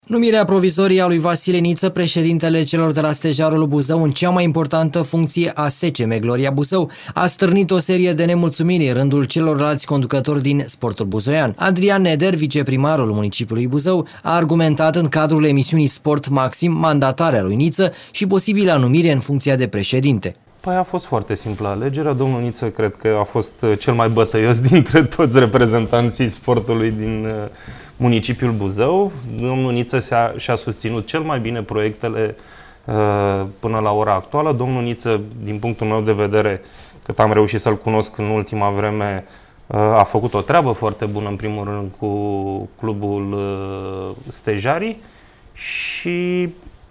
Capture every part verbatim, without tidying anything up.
Numirea provizorie a lui Vasile Niță, președintele celor de la Stejarul Buzău, în cea mai importantă funcție a S C M Gloria Buzău, a stârnit o serie de nemulțumiri în rândul celorlalți conducători din sportul buzoian. Adrian Neder, viceprimarul municipiului Buzău, a argumentat în cadrul emisiunii Sport Maxim mandatarea lui Niță și posibila numire în funcția de președinte. Păi a fost foarte simplă alegerea. Domnul Niță cred că a fost cel mai bătăios dintre toți reprezentanții sportului din municipiul Buzău. Domnul Niță și-a susținut cel mai bine proiectele uh, până la ora actuală. Domnul Niță, din punctul meu de vedere, cât am reușit să-l cunosc în ultima vreme, uh, a făcut o treabă foarte bună, în primul rând, cu clubul uh, Stejarii și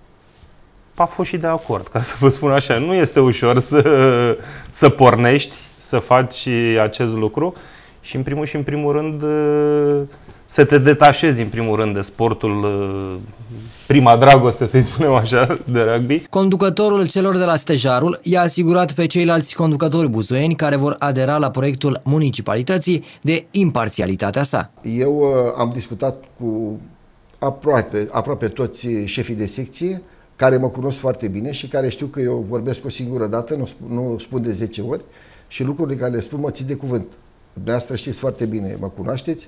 a fost și de acord, ca să vă spun așa. Nu este ușor să, să pornești, să faci acest lucru și, în primul și în primul rând, să te detașezi, în primul rând, de sportul, prima dragoste, să-i spunem așa, de rugby. Conducătorul celor de la Stejarul i-a asigurat pe ceilalți conducători buzoieni care vor adera la proiectul municipalității de imparțialitatea sa. Eu am discutat cu aproape, aproape toți șefii de secție, care mă cunosc foarte bine și care știu că eu vorbesc o singură dată, nu, nu spun de zece ori și lucrurile care le spun mă țin de cuvânt. Dumneavoastră știți foarte bine, mă cunoașteți.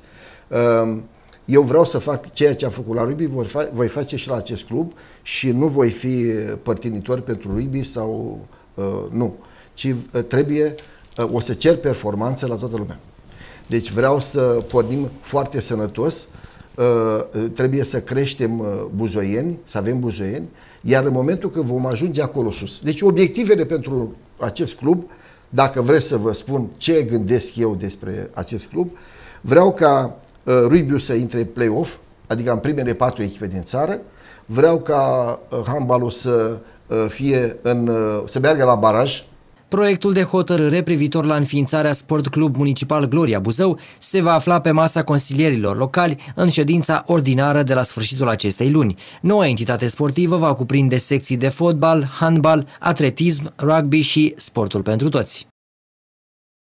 Eu vreau să fac ceea ce am făcut la rugby, voi face și la acest club și nu voi fi părtinitor pentru rugby sau nu, ci trebuie, o să cer performanță la toată lumea. Deci vreau să pornim foarte sănătos, trebuie să creștem buzoieni, să avem buzoieni, iar în momentul când vom ajunge acolo sus. Deci obiectivele pentru acest club, dacă vreți să vă spun ce gândesc eu despre acest club, vreau ca uh, rugby-ul să intre în play-off, adică în primele patru echipe din țară, vreau ca uh, handball-ul să uh, fie în, uh, să meargă la baraj. Proiectul de hotărâre privitor la înființarea Sport Club Municipal Gloria Buzău se va afla pe masa consilierilor locali în ședința ordinară de la sfârșitul acestei luni. Noua entitate sportivă va cuprinde secții de fotbal, handbal, atletism, rugby și sportul pentru toți.